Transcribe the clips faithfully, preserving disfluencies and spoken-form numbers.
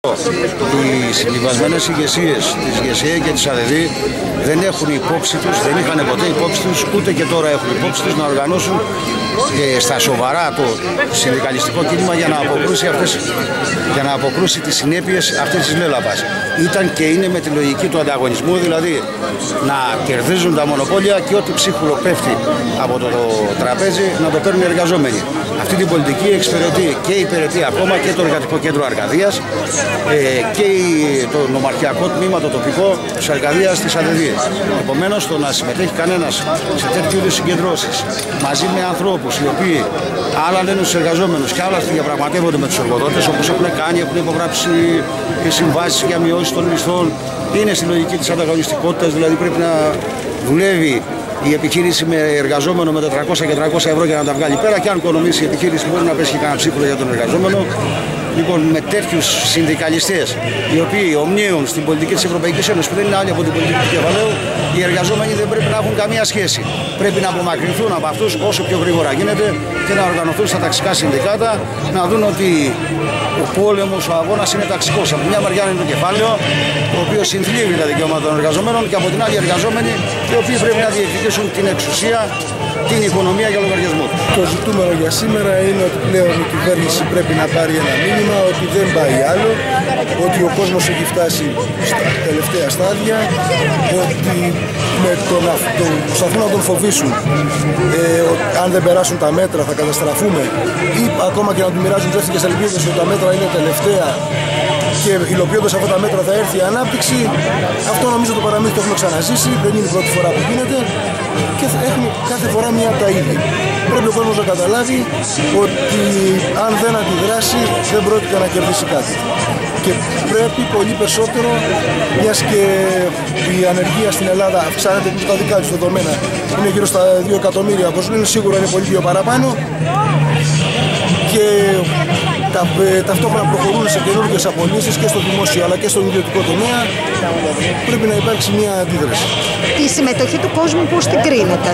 Οι συμβιβασμένες ηγεσίες της ΓΕΣΕ και της ΑΔΕΔ δεν έχουν υπόψη τους, δεν είχαν ποτέ υπόψη τους, ούτε και τώρα έχουν υπόψη τους να οργανώσουν ε, στα σοβαρά το συνδικαλιστικό κίνημα για να αποκρούσει, αυτές, για να αποκρούσει τις συνέπειες αυτής της λέλαπας. Ήταν και είναι με τη λογική του ανταγωνισμού, δηλαδή να κερδίζουν τα μονοπόλια και ό,τι ψίχουλο πέφτει από το, το τραπέζι να το παίρνουν οι εργαζόμενοι. Αυτή την πολιτική εξυπηρετεί και υπηρετεί ακόμα και το Εργατικό Κέντρο Αρκαδίας ε, και το νομαρχιακό τμήμα, το τοπικό της Αρκαδίας της ΑΔΕΔ. Επομένως, το να συμμετέχει κανένας σε τέτοιου είδους συγκεντρώσεις μαζί με ανθρώπους οι οποίοι άλλα λένε στους εργαζόμενους και άλλα διαπραγματεύονται με τους εργοδότες, όπως έχουν κάνει, έχουν υπογράψει συμβάσεις για μειώσεις των μισθών, είναι στη λογική της ανταγωνιστικότητας, δηλαδή πρέπει να δουλεύει η επιχείρηση με εργαζόμενο με τετρακόσια και τριακόσια ευρώ για να τα βγάλει πέρα, και αν οικονομήσει η επιχείρηση μπορεί να πέσει και κανένα ψίχουλο για τον εργαζόμενο. Λοιπόν, με τέτοιους συνδικαλιστές οι οποίοι ομνίουν στην πολιτική της Ευρωπαϊκής Ένωσης που δεν είναι άλλη από την πολιτική του κεφαλαίου, οι εργαζόμενοι δεν πρέπει να έχουν καμία σχέση. Πρέπει να απομακρυνθούν από αυτούς όσο πιο γρήγορα γίνεται και να οργανωθούν στα ταξικά συνδικάτα, να δουν ότι ο πόλεμος, ο αγώνας είναι ταξικός. Από μια μεριά είναι το κεφάλαιο, το οποίο συνθλίβει τα δικαιώματα των εργαζομένων, και από την άλλη οι εργαζόμενοι, οι οποίοι πρέπει να διεκδικήσουν την εξουσία, την οικονομία για λογαριασμό τους. Το ζητούμενο για σήμερα είναι ότι πλέον η κυβέρνηση πρέπει να πάρει ένα μήνυμα ότι δεν πάει άλλο, ότι ο κόσμος έχει φτάσει στα τελευταία στάδια, ότι με το να το, προσπαθούν να τον φοβήσουν, ε, ότι αν δεν περάσουν τα μέτρα θα καταστραφούμε, ή ακόμα και να του μοιράζουν ψεύτικες ελπίδες ότι τα μέτρα είναι τελευταία και υλοποιώντας αυτά τα μέτρα θα έρθει η ανάπτυξη. Αυτό νομίζω το παραμύθι το έχουμε ξαναζήσει, δεν είναι η πρώτη φορά που γίνεται και έχουμε κάθε φορά μία από τα ίδια. Πρέπει ο κόσμος να καταλάβει ότι αν δεν αντιδράσει δεν πρόκειται να κερδίσει κάτι. Και πρέπει πολύ περισσότερο, μιας και η ανεργία στην Ελλάδα αυξάνεται με τα δικά τους δεδομένα, είναι γύρω στα δύο εκατομμύρια, όπως λένε, σίγουρα είναι πολύ πιο παραπάνω, και τα, ταυτόχρονα προχωρούν σε καινούργιες απολύσεις και στο δημόσιο αλλά και στον ιδιωτικό τομέα. Πρέπει να υπάρξει μια αντίδραση. Η συμμετοχή του κόσμου πώς την κρίνεται?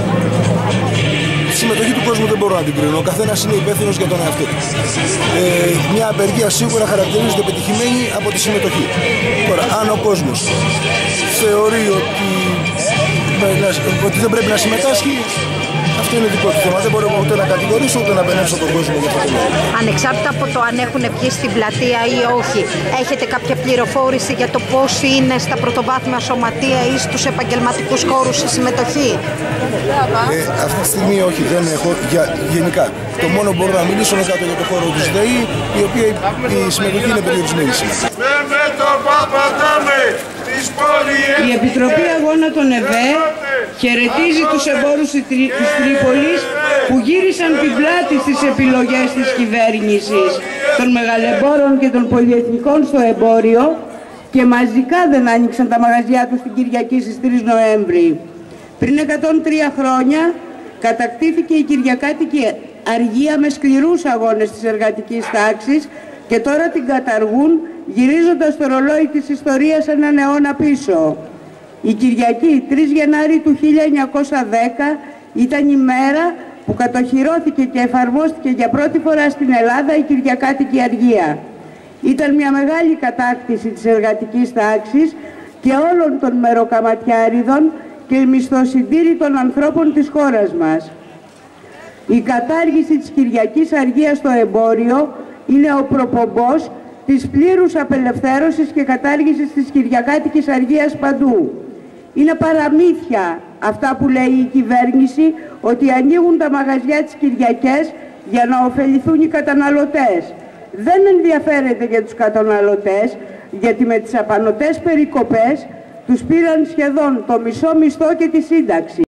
Η συμμετοχή του κόσμου δεν μπορώ να την κρίνω. Ο καθένας είναι υπεύθυνος για τον εαυτό του. Ε, μια απεργία σίγουρα χαρακτηρίζεται πετυχημένη από τη συμμετοχή. Τώρα, αν ο κόσμος θεωρεί ότι, ότι δεν πρέπει να συμμετάσχει, αυτό είναι δικό του θέμα. Δεν μπορώ ούτε να κατηγορήσω ούτε να απενέψω τον κόσμο για αυτό. Ανεξάρτητα από το αν έχουν βγει στην πλατεία ή όχι, έχετε κάποια πληροφόρηση για το πώς είναι στα πρωτοβάθμια σωματεία ή στους επαγγελματικούς χώρους η συμμετοχή? Ε, αυτή τη στιγμή όχι, δεν έχω. Για, γενικά, το μόνο που μπορώ να μιλήσω είναι κάτω για το χώρο της ΔΕΗ, η οποία η συμμετοχή είναι περιορισμένη σήμερα. Η Επιτροπή Αγώνα των ΕΒΕ χαιρετίζει τους εμπόρους της Τρίπολης που γύρισαν την πλάτη στις επιλογές της κυβέρνησης των μεγαλεμπόρων και των πολυεθνικών στο εμπόριο και μαζικά δεν άνοιξαν τα μαγαζιά τους την Κυριακή στις τρεις Νοέμβρη. Πριν εκατόν τρία χρόνια κατακτήθηκε η Κυριακάτικη Αργία με σκληρούς αγώνες της εργατικής τάξης και τώρα την καταργούν γυρίζοντας το ρολόι της ιστορίας έναν αιώνα πίσω. Η Κυριακή τρεις Γενάρη του χίλια εννιακόσια δέκα ήταν η μέρα που κατοχυρώθηκε και εφαρμόστηκε για πρώτη φορά στην Ελλάδα η Κυριακάτικη Αργία. Ήταν μια μεγάλη κατάκτηση της εργατικής τάξης και όλων των μεροκαματιάριδων και μισθοσυντήρητων ανθρώπων της χώρας μας. Η κατάργηση της Κυριακής Αργίας στο εμπόριο είναι ο προπομπός της πλήρους απελευθέρωσης και κατάργησης της Κυριακάτικης Αργίας παντού. Είναι παραμύθια αυτά που λέει η κυβέρνηση ότι ανοίγουν τα μαγαζιά τις Κυριακές για να ωφεληθούν οι καταναλωτές. Δεν ενδιαφέρεται για τους καταναλωτές, γιατί με τις απανωτές περικοπές τους πήραν σχεδόν το μισό μισθό και τη σύνταξη.